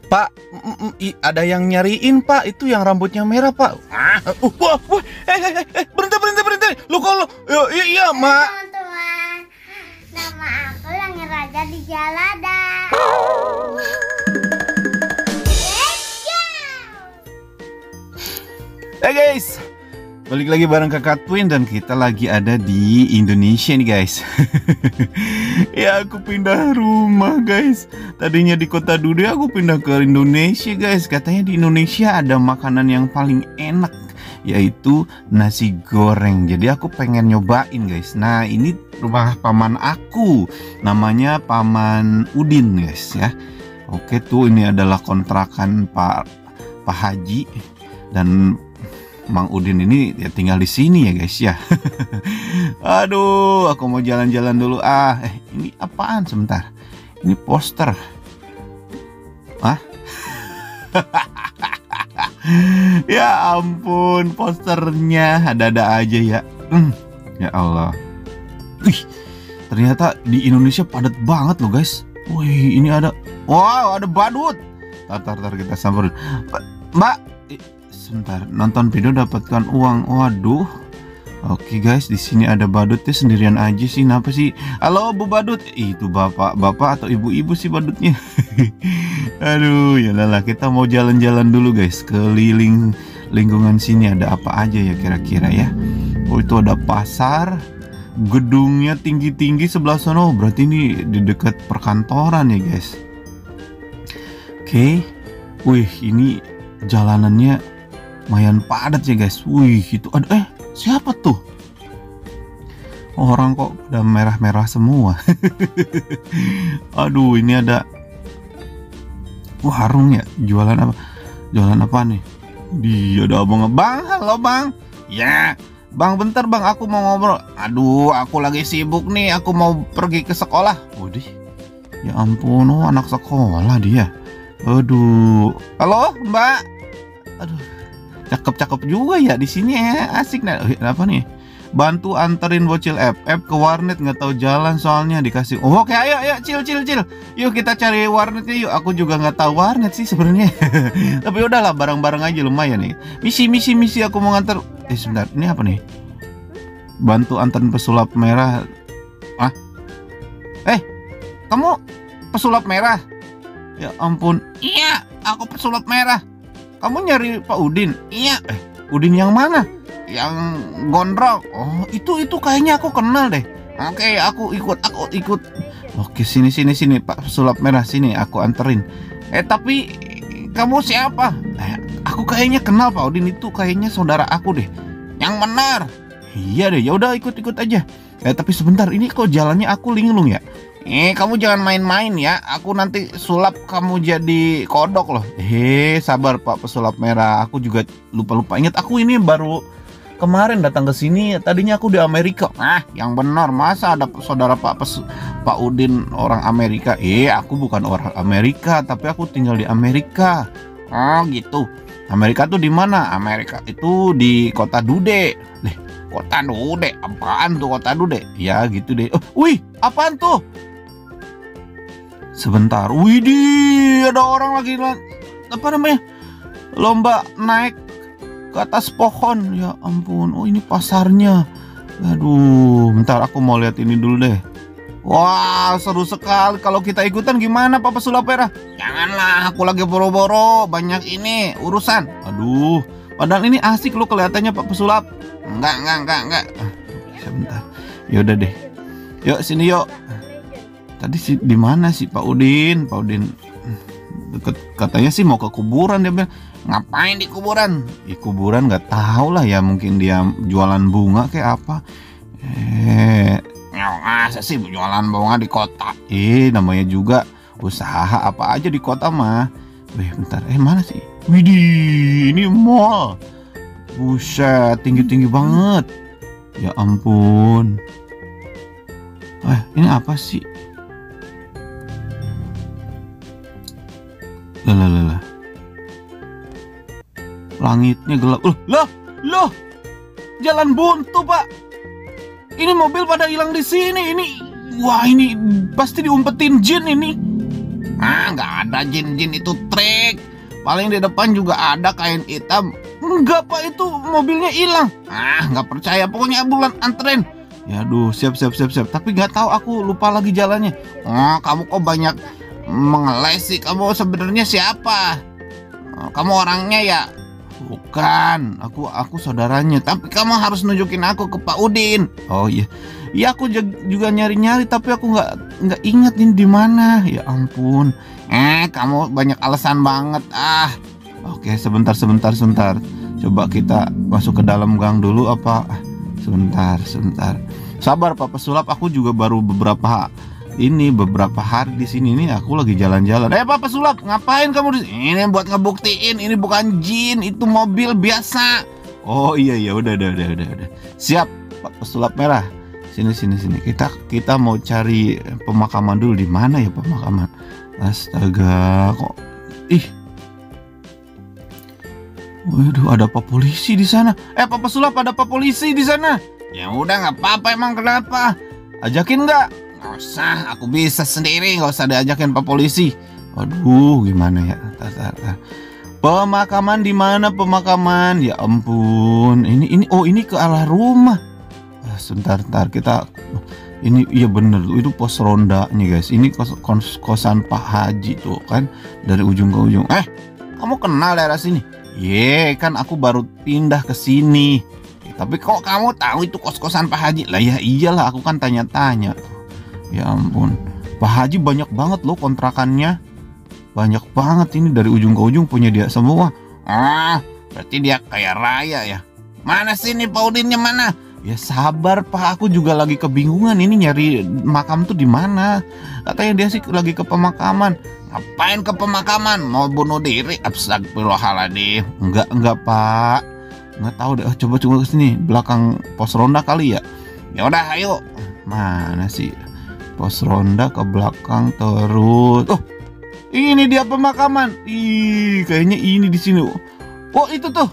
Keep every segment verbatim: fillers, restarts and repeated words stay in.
Pak, mm, mm, i- ada yang nyariin Pak, itu yang rambutnya merah Pak. Ah, uh, wah, wah, eh, eh, eh, eh, berhenti, berhenti, berhenti. Lu kalau, iya, iya, Mak. Teman-teman, nama aku Langit Raja di Jalada. Hey guys, balik lagi bareng Kakak Twin dan kita lagi ada di Indonesia nih guys. Ya aku pindah rumah guys. Tadinya di Kota Dude, aku pindah ke Indonesia guys. Katanya di Indonesia ada makanan yang paling enak, yaitu nasi goreng. Jadi aku pengen nyobain guys. Nah ini rumah paman aku, namanya Paman Udin guys ya. Oke tuh, ini adalah kontrakan Pak Pak Haji dan Mang Udin ini ya tinggal di sini ya guys ya. Aduh, aku mau jalan-jalan dulu. Ah, eh ini apaan sebentar? Ini poster. Ah? Ya ampun, posternya ada-ada aja ya. Hmm, ya Allah. Wih, ternyata di Indonesia padat banget loh guys. Wih, ini ada. Wow, ada badut. Tar, tar, tar kita samperin. Mbak, sebentar, nonton video dapatkan uang. Waduh. Oke guys, di sini ada badutnya sendirian aja sih. Kenapa sih? Halo Bu Badut. Itu bapak-bapak atau ibu-ibu sih badutnya. Aduh, ya lah, kita mau jalan-jalan dulu guys. Keliling lingkungan sini ada apa aja ya kira-kira ya. Oh, itu ada pasar. Gedungnya tinggi-tinggi sebelah sana. Oh, berarti ini di dekat perkantoran ya guys. Oke. Wih, ini jalanannya lumayan padat ya guys. Wih, itu ada eh siapa tuh? Orang kok udah merah-merah semua. Aduh, ini ada warung ya, jualan apa? Jualan apa nih? Dia ada abang-abang. Halo bang. Ya, bang bentar bang, aku mau ngobrol. Aduh, aku lagi sibuk nih, aku mau pergi ke sekolah. Waduh, ya ampun, oh anak sekolah dia. Aduh, halo mbak. Aduh, cakep-cakep juga ya di sini ya, asik. Nah, apa nih? Bantu anterin bocil F F ke warnet, nggak tahu jalan soalnya dikasih. Oh, oke, ayo, ayo, cil, cil, cil. Yuk kita cari warnetnya yuk. Aku juga nggak tahu warnet sih sebenarnya. Tapi udahlah, bareng-bareng aja lumayan nih. Misi, misi, misi. Aku mau nganter. Eh sebentar, ini apa nih? Bantu anterin pesulap merah. Ah? Eh, kamu pesulap merah? Ya ampun. Iya, aku pesulap merah. Kamu nyari Pak Udin? Iya. Eh, Udin yang mana? Yang gondrong. Oh, itu itu kayaknya aku kenal deh. Oke, aku ikut, aku ikut. Oke, sini sini sini Pak pesulap merah, sini aku anterin. Eh, tapi kamu siapa? Eh, aku kayaknya kenal Pak Udin, itu kayaknya saudara aku deh. Yang benar. Iya deh, ya udah ikut-ikut aja. Eh, tapi sebentar, ini kok jalannya aku linglung ya? Eh, kamu jangan main-main ya. Aku nanti sulap kamu jadi kodok loh. Eh, sabar Pak pesulap merah. Aku juga lupa-lupa ingat. Aku ini baru kemarin datang ke sini. Tadinya aku di Amerika. Ah, yang benar. Masa ada saudara Pak Pes Pak Udin orang Amerika? Eh, aku bukan orang Amerika, tapi aku tinggal di Amerika. Oh, gitu. Amerika tuh di mana? Amerika itu di Kota Dude. Deh, Kota Dude. Apaan tuh Kota Dude? Ya, gitu deh. Oh, wih, apaan tuh? Sebentar, widih, ada orang lagi apa namanya, lomba naik ke atas pohon. Ya ampun, oh ini pasarnya. Aduh, bentar aku mau lihat ini dulu deh. Wah, seru sekali. Kalau kita ikutan gimana Pak pesulap merah? Janganlah, aku lagi boro-boro, banyak ini urusan. Aduh, padahal ini asik loh kelihatannya Pak pesulap. Enggak, enggak, enggak, enggak. Ah, sebentar. Yaudah deh. Yuk sini yuk. Tadi sih di mana sih Pak Udin? Pak Udin deket, katanya sih mau ke kuburan. Dia bilang, ngapain di kuburan? Di kuburan nggak tahu lah ya, mungkin dia jualan bunga kayak apa. Eh, masa sih jualan bunga di kota? Eh, namanya juga usaha, apa aja di kota mah. Wih, bentar, eh mana sih? Widih, ini mall. Buset, tinggi-tinggi banget. Ya ampun. Eh, ini apa sih? Lah, lah, lah. Langitnya gelap. Loh, loh, loh. Jalan buntu, Pak. Ini mobil pada hilang di sini. Ini, wah ini pasti diumpetin jin ini. Ah, nggak ada jin-jin, itu trik. Paling di depan juga ada kain hitam. Enggak pak, itu mobilnya hilang. Ah, nggak percaya, pokoknya bulan anterin. Ya aduh, siap siap siap siap. Tapi nggak tahu, aku lupa lagi jalannya. Oh, kamu kok banyak mengeles sih. Kamu sebenarnya siapa? Oh, kamu orangnya ya? Bukan, aku aku saudaranya. Tapi kamu harus nunjukin aku ke Pak Udin. Oh iya, iya aku juga nyari-nyari, tapi aku nggak nggak inget ini di mana. Ya ampun, eh kamu banyak alasan banget ah. Oke, sebentar sebentar sebentar. Coba kita masuk ke dalam gang dulu apa? Sebentar sebentar. Sabar Pak Pesulap, aku juga baru beberapa ini beberapa hari di sini nih, aku lagi jalan-jalan. Eh Pak Pesulap, ngapain kamu di sini? Ini buat ngebuktiin ini bukan jin, itu mobil biasa. Oh iya iya, udah udah udah udah udah. Siap Pak Pesulap merah. Sini sini sini. Kita kita mau cari pemakaman dulu. Di mana ya pemakaman? Astaga, kok ih. Waduh, ada Pak Polisi di sana. Eh Pak Pesulap, ada Pak Polisi di sana. Ya udah nggak apa-apa, emang kenapa? Ajakin nggak? Nggak usah, aku bisa sendiri, nggak usah diajakin Pak Polisi. Waduh, gimana ya? Tar, tar, tar. Pemakaman di mana pemakaman? Ya ampun, ini ini oh ini ke arah rumah. Ah, sebentar, sebentar kita ini iya bener itu pos rondanya guys. Ini kos, kos kosan Pak Haji tuh kan dari ujung ke ujung. Eh, kamu kenal daerah sini? Ye, kan aku baru pindah ke sini. Tapi kok kamu tahu itu kos-kosan Pak Haji? Lah ya iyalah, aku kan tanya-tanya. Ya ampun, Pak Haji banyak banget loh kontrakannya. Banyak banget, ini dari ujung ke ujung punya dia semua. Ah, berarti dia kaya raya ya. Mana sih nih Pak Udinnya mana? Ya sabar Pak, aku juga lagi kebingungan ini nyari makam tuh di mana. Katanya dia sih lagi ke pemakaman. Ngapain ke pemakaman? Mau bunuh diri? Astagfirullahaladzim. Enggak, enggak Pak. Enggak tahu deh. Oh, coba coba ke sini, belakang pos ronda kali ya. Ya udah, ayo. Mana sih? Pos ronda ke belakang terus. Oh, ini dia pemakaman. Ih, kayaknya ini di sini. Oh, itu tuh.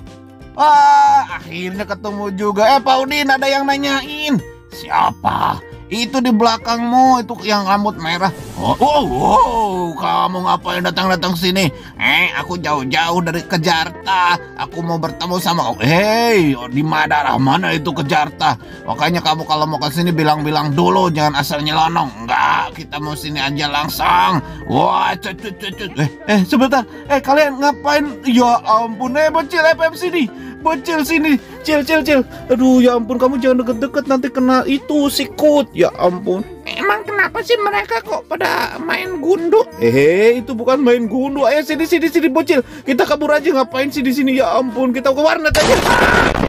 Ah, akhirnya ketemu juga. Eh, Pak Udin, ada yang nanyain. Siapa? Itu di belakangmu, itu yang rambut merah. Oh, oh, oh, kamu ngapain datang-datang sini? Eh, aku jauh-jauh dari Kejarta. Aku mau bertemu sama kamu. Hei, di Madara mana itu Kejarta? Makanya kamu kalau mau ke sini bilang-bilang dulu, jangan asal nyelonong. Enggak, kita mau sini aja langsung. Wah, cut, cut, cut, cut. Eh, eh, sebentar. Eh, kalian ngapain? Ya ampun, eh, bocil F F sini. Bocil sini, cil cil cil. Aduh ya ampun, kamu jangan deket-deket nanti kena itu sikut. Ya ampun. Emang kenapa sih mereka kok pada main gundu? Eh, itu bukan main gundu. Ayo sini sini sini bocil. Kita kabur aja, ngapain sih di sini? Ya ampun, kita ke warnet aja.